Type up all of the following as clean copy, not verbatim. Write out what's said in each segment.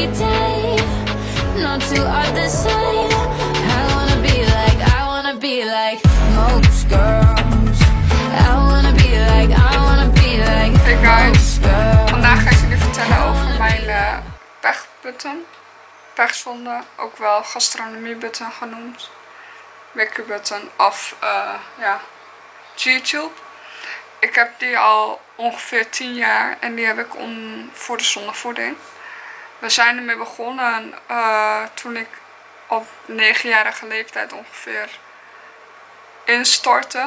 every day. No two are the same. I wanna be like most girls. I wanna be like Hey guys, most girls. vandaag ga ik jullie vertellen over mijn pechbutton. Pechzonde, ook wel gastronomiebutton genoemd. Wiki-button of ja, G-tube. Ik heb die al ongeveer 10 jaar en die heb ik voor de zonnevoeding. We zijn ermee begonnen toen ik op 9-jarige leeftijd ongeveer instortte.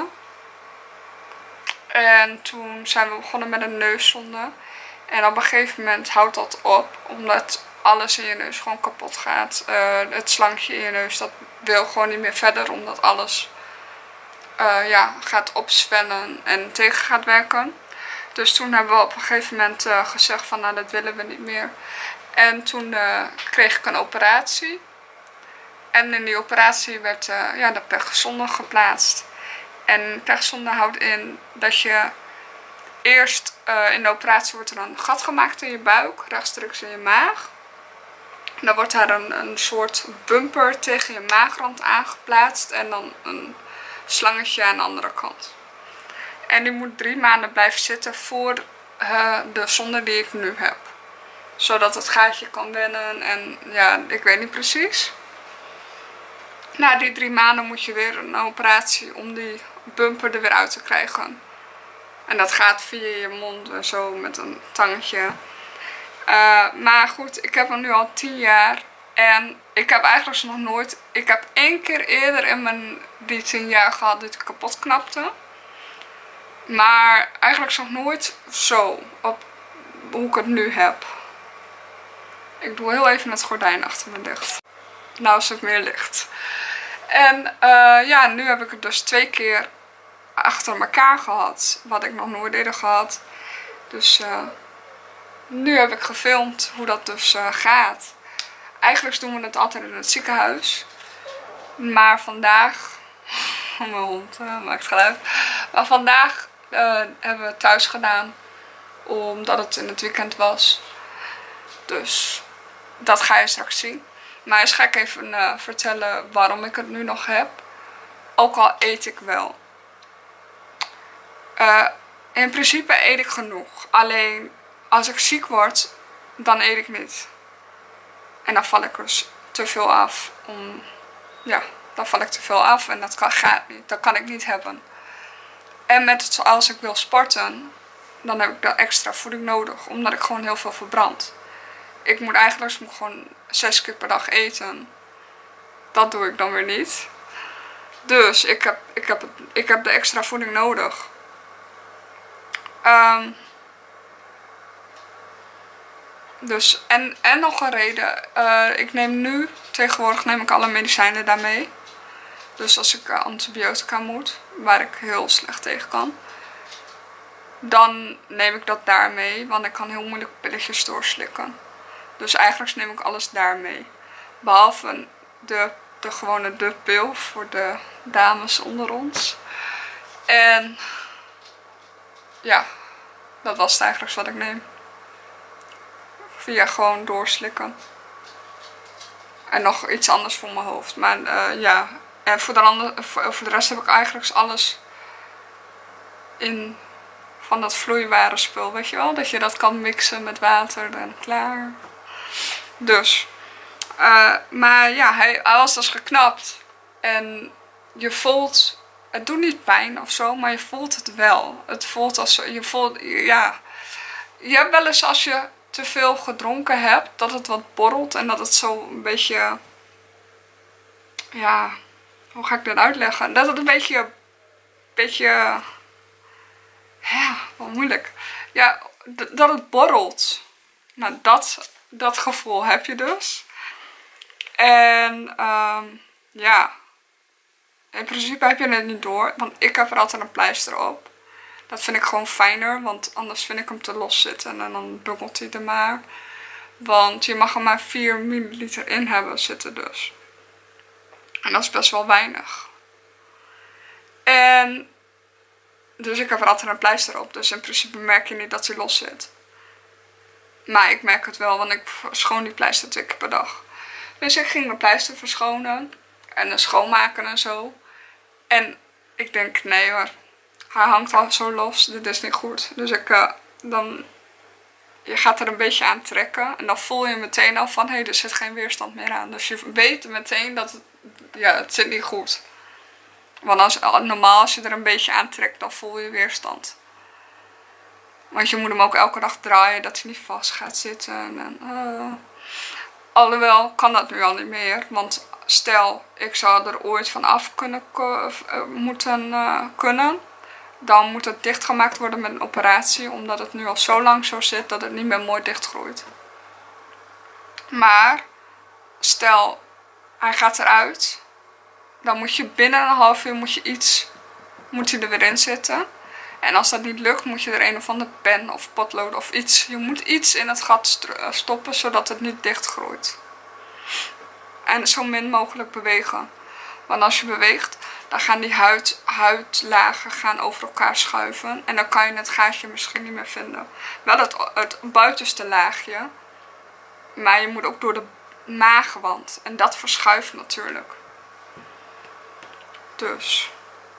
En toen zijn we begonnen met een neuszonde. En op een gegeven moment houdt dat op, omdat alles in je neus gewoon kapot gaat. Het slangje in je neus, dat wil gewoon niet meer verder, omdat alles ja, gaat opzwellen en tegen gaat werken. Dus toen hebben we op een gegeven moment gezegd van nou, dat willen we niet meer. En toen kreeg ik een operatie. En in die operatie werd ja, de pechzonde geplaatst. En pechzonde houdt in dat je eerst in de operatie wordt er een gat gemaakt in je buik, rechtstreeks in je maag. Dan wordt daar een soort bumper tegen je maagrand aangeplaatst en dan een slangetje aan de andere kant. En die moet 3 maanden blijven zitten voor de zonde die ik nu heb. Zodat het gaatje kan wennen en ja, ik weet niet precies. Na die 3 maanden moet je weer een operatie om die bumper er weer uit te krijgen. En dat gaat via je mond en zo met een tangetje. Maar goed, ik heb hem nu al 10 jaar. En ik heb eigenlijk nog nooit... Ik heb 1 keer eerder in die 10 jaar gehad dat ik kapot knapte. Maar eigenlijk nog nooit zo op hoe ik het nu heb. Ik doe heel even het gordijn achter me dicht. Nou is het meer licht. En ja, nu heb ik het dus 2 keer achter elkaar gehad. Wat ik nog nooit eerder gehad. Dus nu heb ik gefilmd hoe dat dus gaat. Eigenlijk doen we het altijd in het ziekenhuis. Maar vandaag... mijn hond maakt geluid. Maar vandaag hebben we het thuis gedaan. Omdat het in het weekend was. Dus dat ga je straks zien. Maar eerst ga ik even vertellen waarom ik het nu nog heb. Ook al eet ik wel. In principe eet ik genoeg. Alleen als ik ziek word, dan eet ik niet. En dan val ik dus te veel af. Ja, dan val ik te veel af en dat gaat niet. Dat kan ik niet hebben. En als ik wil sporten, dan heb ik dan extra voeding nodig. Omdat ik gewoon heel veel verbrand. Ik moet eigenlijk gewoon 6 keer per dag eten. Dat doe ik dan weer niet. Dus ik heb de extra voeding nodig. Dus, en nog een reden. Ik neem tegenwoordig neem ik alle medicijnen daarmee. Dus als ik antibiotica moet, waar ik heel slecht tegen kan, dan neem ik dat daarmee. Want ik kan heel moeilijk pilletjes doorslikken. Dus eigenlijk neem ik alles daarmee. Behalve de gewone pil voor de dames onder ons. En ja, dat was het eigenlijk wat ik neem. Via gewoon doorslikken. En nog iets anders voor mijn hoofd. Maar ja, en voor de rest heb ik eigenlijk alles in van dat vloeibare spul. Weet je wel, dat je dat kan mixen met water en klaar. Dus, maar ja, hij was dus geknapt. En je voelt, het doet niet pijn of zo, maar je voelt het wel. Het voelt als, ja. Je hebt wel eens als je te veel gedronken hebt, dat het wat borrelt en dat het zo een beetje, ja, hoe ga ik dat uitleggen? Dat het een beetje, ja, wat moeilijk. Ja, dat het borrelt. Nou, dat gevoel heb je dus. En ja, in principe heb je het niet door, want ik heb er altijd een pleister op. Dat vind ik gewoon fijner, want anders vind ik hem te los zitten en dan bungelt hij er maar. Want je mag er maar 4 milliliter in hebben zitten dus. En dat is best wel weinig. En dus ik heb er altijd een pleister op, dus in principe merk je niet dat hij los zit. Maar ik merk het wel, want ik schoon die pleister 2 keer per dag. Dus ik ging mijn pleister verschonen. En schoonmaken en zo. En ik denk, nee hoor. Hij hangt al zo los. Dit is niet goed. Dus je gaat er een beetje aan trekken. En dan voel je meteen al van, hé, er zit geen weerstand meer aan. Dus je weet meteen dat het zit niet goed. Want normaal als je er een beetje aan trekt, dan voel je weerstand. Want je moet hem ook elke dag draaien, dat hij niet vast gaat zitten. Alhoewel kan dat nu al niet meer. Want stel, ik zou er ooit van af kunnen. Dan moet het dichtgemaakt worden met een operatie. Omdat het nu al zo lang zo zit dat het niet meer mooi dichtgroeit. Maar stel, hij gaat eruit. Dan moet je binnen een half uur moet hij er weer in zitten. En als dat niet lukt, moet je er een of andere pen of potlood of iets. Je moet iets in het gat stoppen, zodat het niet dichtgroeit. En zo min mogelijk bewegen. Want als je beweegt, dan gaan die huidlagen over elkaar schuiven. En dan kan je het gaatje misschien niet meer vinden. Wel het buitenste laagje. Maar je moet ook door de maagwand. En dat verschuift natuurlijk. Dus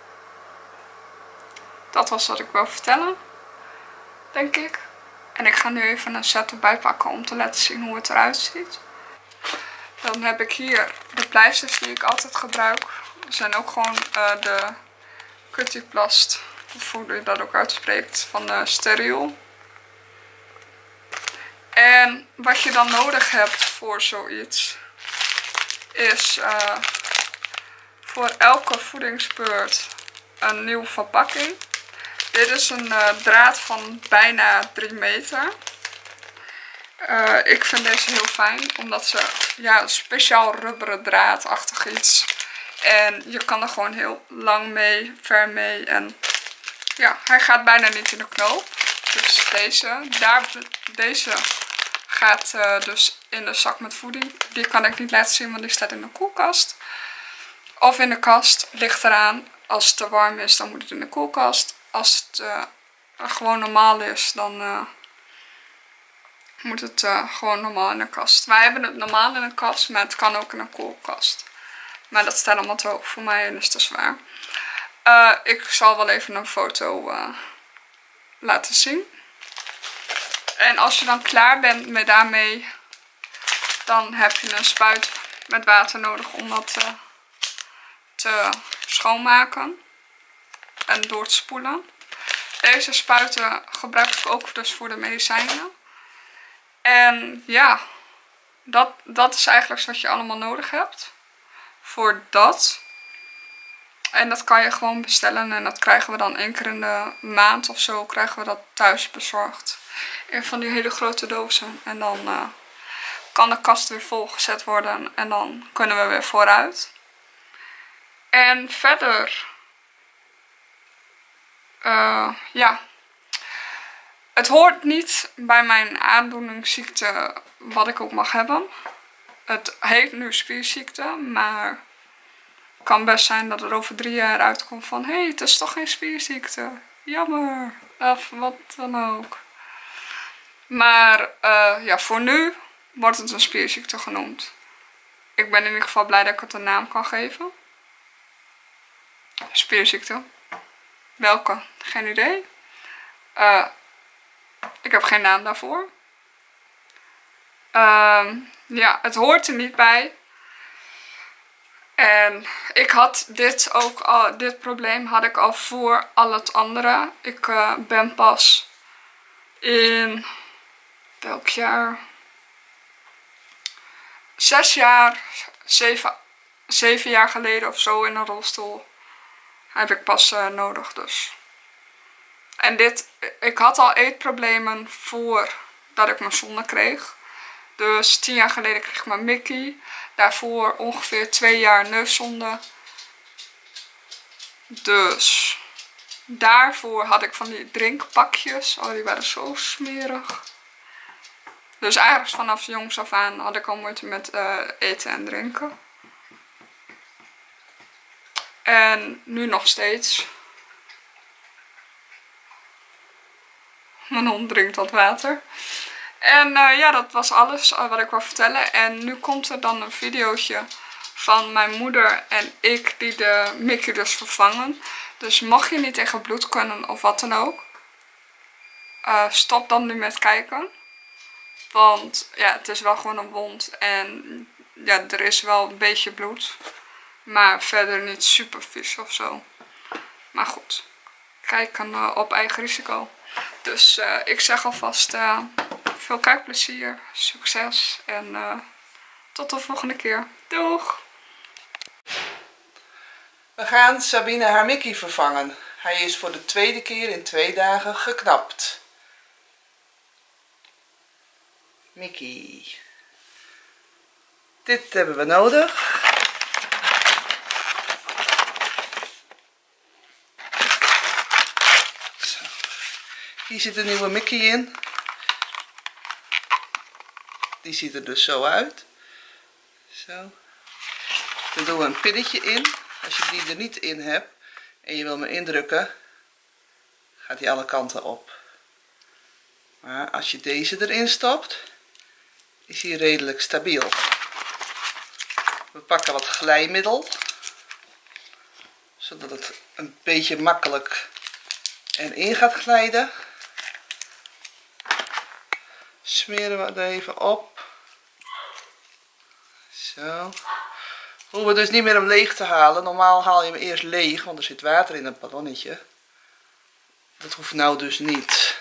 dat was wat ik wil vertellen, denk ik. En ik ga nu even een set erbij pakken om te laten zien hoe het eruit ziet. Dan heb ik hier de pleisters die ik altijd gebruik. Dat zijn ook gewoon de Cutiplast, of hoe je dat ook uitspreekt, van de Steriol. En wat je dan nodig hebt voor zoiets is voor elke voedingsbeurt een nieuwe verpakking. Dit is een draad van bijna 3 meter. Ik vind deze heel fijn, omdat ze speciaal rubberen draadachtig iets. En je kan er gewoon heel lang mee, ver mee. En ja, hij gaat bijna niet in de knoop. Dus deze gaat dus in de zak met voeding. Die kan ik niet laten zien, want die staat in de koelkast. Of in de kast, ligt eraan. Als het te warm is, dan moet het in de koelkast. Als het gewoon normaal is, dan moet het gewoon normaal in de kast. Wij hebben het normaal in de kast, maar het kan ook in een koelkast. Maar dat staat allemaal te hoog voor mij en is te zwaar. Ik zal wel even een foto laten zien. En als je dan klaar bent met daarmee, dan heb je een spuit met water nodig om dat te schoonmaken en door te spoelen. Deze spuiten gebruik ik ook dus voor de medicijnen. En ja, dat is eigenlijk wat je allemaal nodig hebt voor dat. En dat kan je gewoon bestellen en dat krijgen we dan 1 keer in de maand of zo krijgen we dat thuis bezorgd. In van die hele grote dozen. En dan kan de kast weer volgezet worden en dan kunnen we weer vooruit. En verder, ja, het hoort niet bij mijn aandoeningsziekte wat ik ook mag hebben. Het heet nu spierziekte, maar het kan best zijn dat er over 3 jaar uitkomt van, hé, het is toch geen spierziekte. Jammer. Of wat dan ook. Maar ja, voor nu wordt het een spierziekte genoemd. Ik ben in ieder geval blij dat ik het een naam kan geven. Spierziekte. Welke? Geen idee. Ik heb geen naam daarvoor. Ja, het hoort er niet bij. En ik had dit probleem had ik al voor al het andere. Ik ben pas in welk jaar? 7 jaar geleden of zo in een rolstoel. Heb ik pas nodig dus. En ik had al eetproblemen voordat ik mijn zonde kreeg. Dus 10 jaar geleden kreeg ik mijn Mickey. Daarvoor ongeveer 2 jaar neuszonde. Dus daarvoor had ik van die drinkpakjes. Oh, die waren zo smerig. Dus eigenlijk vanaf jongs af aan had ik al moeite met eten en drinken. En nu nog steeds. Mijn hond drinkt wat water. En ja, dat was alles wat ik wou vertellen. En nu komt er dan een videootje van mijn moeder en ik die de Mickey dus vervangen. Dus mocht je niet tegen bloed kunnen of wat dan ook, stop dan nu met kijken. Want ja, het is wel gewoon een wond en ja, er is wel een beetje bloed. Maar verder niet super vies of zo. Maar goed, kijken op eigen risico. Dus ik zeg alvast veel kijkplezier, succes en tot de volgende keer. Doeg! We gaan Sabine haar Mickey vervangen. Hij is voor de tweede keer in 2 dagen geknapt. Mickey. Dit hebben we nodig. Zo. Hier zit een nieuwe Mickey in. Die ziet er dus zo uit. Zo. Dan doen we een pinnetje in. Als je die er niet in hebt en je wil hem indrukken, gaat hij alle kanten op. Maar als je deze erin stopt, is hij redelijk stabiel. We pakken wat glijmiddel, zodat het een beetje makkelijk erin gaat glijden. Smeren we het even op. Zo. We hoeven dus niet meer hem leeg te halen. Normaal haal je hem eerst leeg, want er zit water in het ballonnetje. Dat hoeft nou dus niet.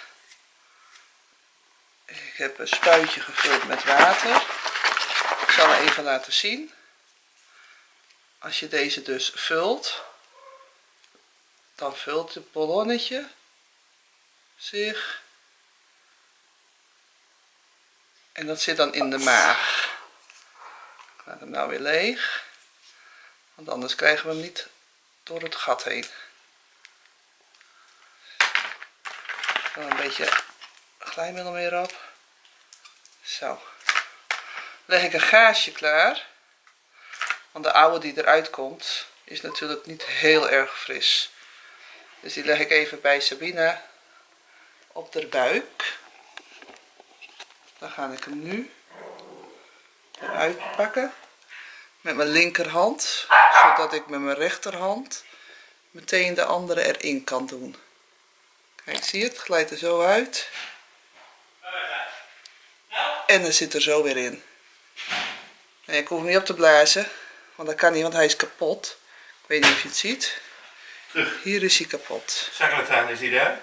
Ik heb een spuitje gevuld met water. Ik zal het even laten zien. Als je deze dus vult, dan vult het ballonnetje zich. En dat zit dan in de maag. Ik laat hem nou weer leeg. Want anders krijgen we hem niet door het gat heen. Dan een beetje glijmiddel meer op. Zo. Leg ik een gaasje klaar. Want de oude die eruit komt is natuurlijk niet heel erg fris. Dus die leg ik even bij Sabine op de buik. Dan ga ik hem nu eruit pakken. Met mijn linkerhand, zodat ik met mijn rechterhand meteen de andere erin kan doen. Kijk, zie je het? Glijdt er zo uit. En dan zit er zo weer in. Nee, ik hoef hem niet op te blazen, want dat kan niet, want hij is kapot. Ik weet niet of je het ziet. Terug. Hier is hij kapot. Zakkenlatijn is die daar.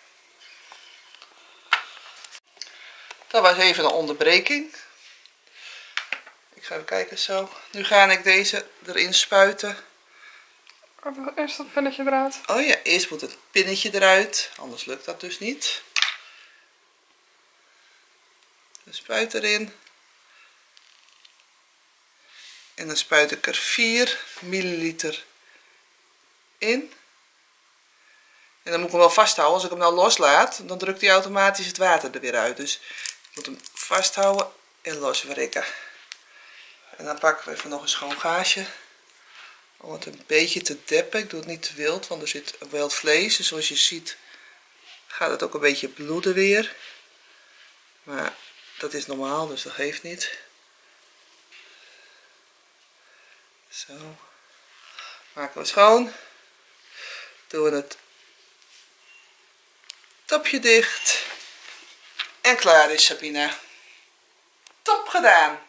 Dat was even een onderbreking. Ik ga even kijken zo. Nu ga ik deze erin spuiten. Eerst dat pinnetje eruit. Oh ja, eerst moet het pinnetje eruit. Anders lukt dat dus niet. De spuit erin. En dan spuit ik er 4 milliliter in. En dan moet ik hem wel vasthouden. Als ik hem nou loslaat, dan drukt hij automatisch het water er weer uit. Dus ik moet hem vasthouden en loswrikken. En dan pakken we even nog een schoon gaasje. Om het een beetje te deppen. Ik doe het niet te wild, want er zit wild vlees. Dus zoals je ziet gaat het ook een beetje bloeden weer. Maar dat is normaal, dus dat geeft niet. Zo. Maken we schoon. Doen we het topje dicht. En klaar is Sabine. Top gedaan!